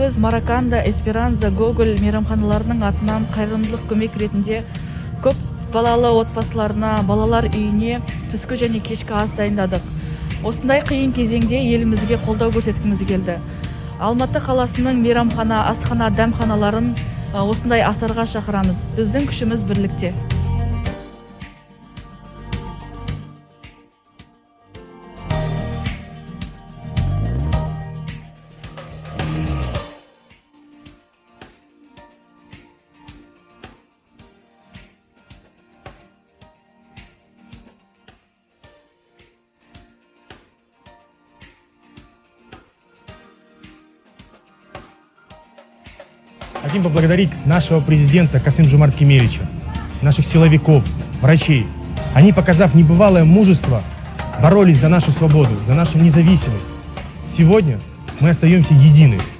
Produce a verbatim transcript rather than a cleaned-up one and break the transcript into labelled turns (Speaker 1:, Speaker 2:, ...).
Speaker 1: Біз Мараканда, Эсперанза, Гоголь мейрамханаларының атынан қайырымдылық көмек ретінде көп балалы отбасыларына, балалар үйіне түскі және кешкі ас дайындадық. Осындай қиын кезеңде елімізге қолдау көрсеткіміз келді. Алматы қаласының мейрамхана, асхана, дәмханаларын осындай асарға шақырамыз. Біздің күшіміз бірлікте.
Speaker 2: Хотим поблагодарить нашего президента Касым-Жомарт Кемелевича, наших силовиков, врачей. Они, показав небывалое мужество, боролись за нашу свободу, за нашу независимость. Сегодня мы остаемся едины.